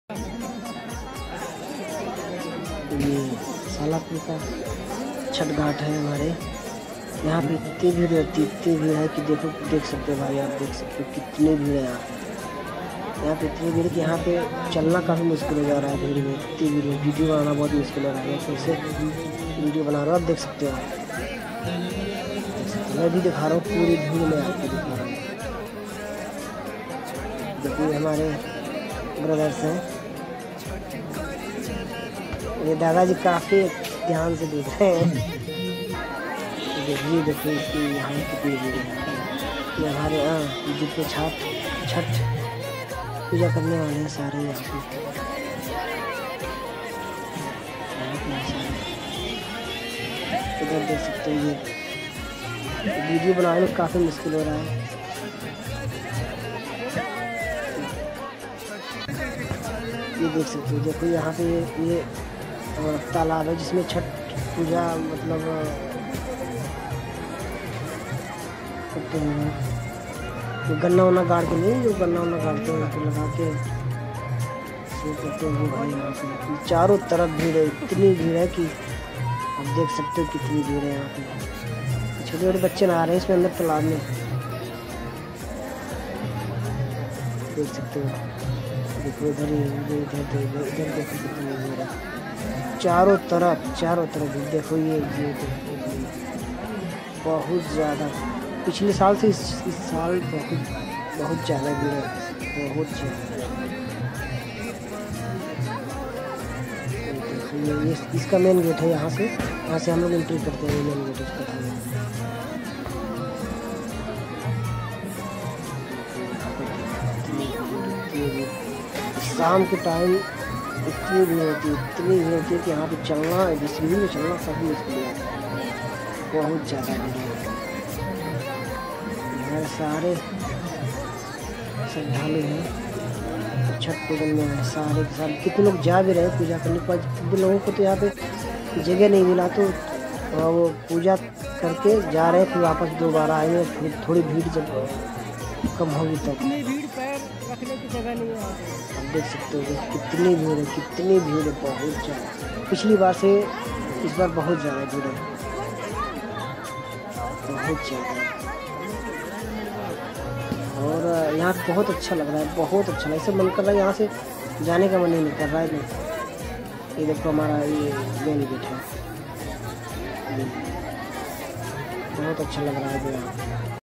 ये सालापुर का छठ घाट है हमारे यहाँ पे। इतनी भीड़ रहती है, इतनी भीड़ है कि देख सकते हो भाई, आप देख सकते हो कितनी भीड़ है यहाँ पे इतनी भीड़ कि यहाँ पे चलना काफ़ी मुश्किल हो जा रहा है भीड़ में। इतनी भीड़ में वीडियो बनाना बहुत मुश्किल हो रहा है। फिर से वीडियो बना रहा हूँ, आप देख सकते हो। मैं भी दिखा रहा हूँ, पूरी भीड़ में आपको दिखा रहा हूँ। देखिए हमारे ब्रदर्स हैं, ये दादाजी काफ़ी ध्यान से देख रहे हैं। देखिए इसकी यहाँ कितनी भीड़ है। ये हमारे यहाँ जितने छठ पूजा करने वाले हैं सारे यहाँ पे। इधर देख सकते हो, ये वीडियो बनाने में काफ़ी मुश्किल हो रहा है। ये देख सकते हो, देखो यहाँ पे ये तालाब है जिसमें छठ पूजा मतलब करते हैं। तो गन्ना वन्ना गाड़ के नहीं, जो गन्ना वन्ना गाड़ते हैं तो लगा के करते हैं भाई। यहाँ पे चारों तरफ भीड़ है, इतनी भीड़ है कि आप देख सकते हो कितनी भीड़ है यहाँ पे। छोटे छोटे बच्चे नहा रहे हैं इसमें अंदर तालाब में, देख सकते हो। देखो इधर देखो कितनी भीड़ है चारों तरफ देखो। ये बहुत ज़्यादा, पिछले साल से इस साल बहुत ज़्यादा भीड़ है, बहुत ज़्यादा। ये इसका मेन गेट है, यहाँ से हम लोग एंट्री करते हैं। मेन गेट इसका था। शाम के टाइम इतनी भीड़ होती है कि यहाँ पे चलना, जिस भीड़ में चलना काफ़ी मुश्किल है, बहुत ज़्यादा भीड़ है। यहाँ सारे श्रद्धालु हैं, छठ पूजन में है सारे के सारे। कितने लोग जा भी रहे हैं पूजा करने पर, कितने लोगों को तो यहाँ पे जगह नहीं मिला तो वो पूजा करके जा रहे हैं, फिर वापस दोबारा आएंगे। फिर थोड़ी भीड़ जब कम होगी तब रखने की जगह नहीं है। आप देख सकते हो कितनी भीड़ है, बहुत ज़्यादा। पिछली बार से इस बार बहुत ज़्यादा भीड़ है, बहुत ज़्यादा। और यहाँ बहुत अच्छा लग रहा है, बहुत अच्छा लग रहा है। सब मन कर रहा है यहाँ से जाने का मन ही नहीं कर रहा है। ये देखो हमारा ये मेन गेट है, बहुत अच्छा लग रहा है यहाँ।